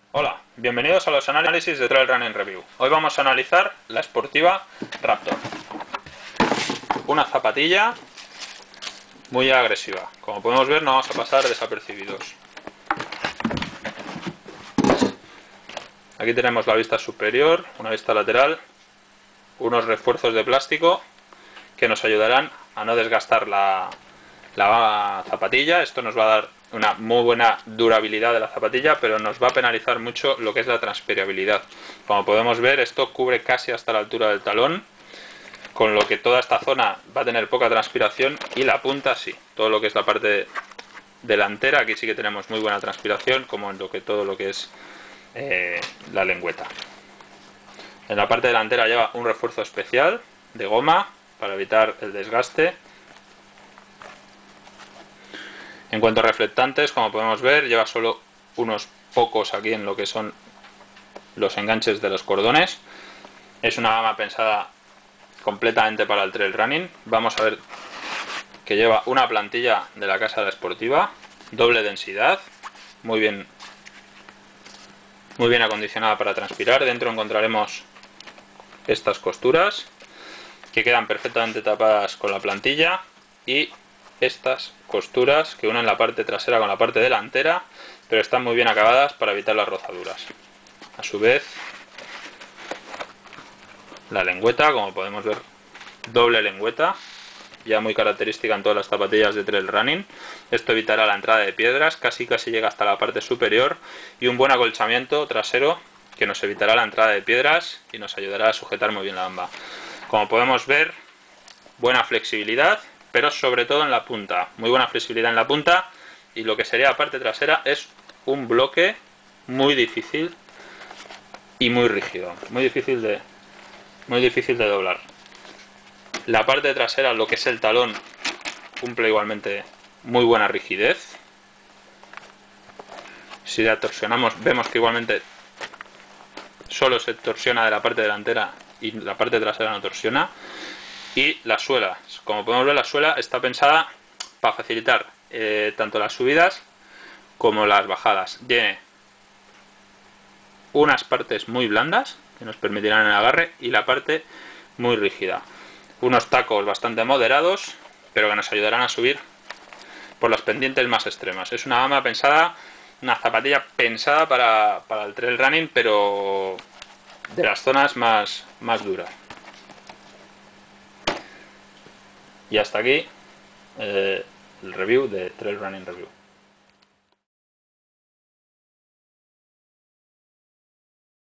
Hola, bienvenidos a los análisis de Trail Running Review. Hoy vamos a analizar la Sportiva Raptor. Una zapatilla muy agresiva. Como podemos ver, no vamos a pasar desapercibidos. Aquí tenemos la vista superior, una vista lateral, unos refuerzos de plástico que nos ayudarán a no desgastar la zapatilla. Esto nos va a dar una muy buena durabilidad de la zapatilla, pero nos va a penalizar mucho lo que es la transpirabilidad. Como podemos ver, esto cubre casi hasta la altura del talón, con lo que toda esta zona va a tener poca transpiración y la punta sí. Todo lo que es la parte delantera, aquí sí que tenemos muy buena transpiración, como en todo lo que es la lengüeta. En la parte delantera lleva un refuerzo especial de goma para evitar el desgaste. En cuanto a reflectantes, como podemos ver, lleva solo unos pocos aquí en lo que son los enganches de los cordones. Es una gama pensada completamente para el trail running. Vamos a ver que lleva una plantilla de la casa de la Sportiva, doble densidad, muy bien acondicionada para transpirar. Dentro encontraremos estas costuras que quedan perfectamente tapadas con la plantilla y estas costuras que unen la parte trasera con la parte delantera, pero están muy bien acabadas para evitar las rozaduras. A su vez, la lengüeta, como podemos ver, doble lengüeta, ya muy característica en todas las zapatillas de trail running. Esto evitará la entrada de piedras, casi llega hasta la parte superior, y un buen acolchamiento trasero que nos evitará la entrada de piedras y nos ayudará a sujetar muy bien la gamba. Como podemos ver, buena flexibilidad, pero sobre todo en la punta, muy buena flexibilidad en la punta, y lo que sería la parte trasera es un bloque muy difícil y muy rígido, muy difícil de doblar. La parte trasera, lo que es el talón, cumple igualmente muy buena rigidez. Si la torsionamos, vemos que igualmente solo se torsiona de la parte delantera y la parte trasera no torsiona. Y las suelas, como podemos ver, la suela está pensada para facilitar tanto las subidas como las bajadas. Tiene unas partes muy blandas que nos permitirán el agarre y la parte muy rígida. Unos tacos bastante moderados, pero que nos ayudarán a subir por las pendientes más extremas. Es una gama pensada, una zapatilla pensada para el trail running, pero de las zonas más duras. Y hasta aquí el review de Trail Running Review.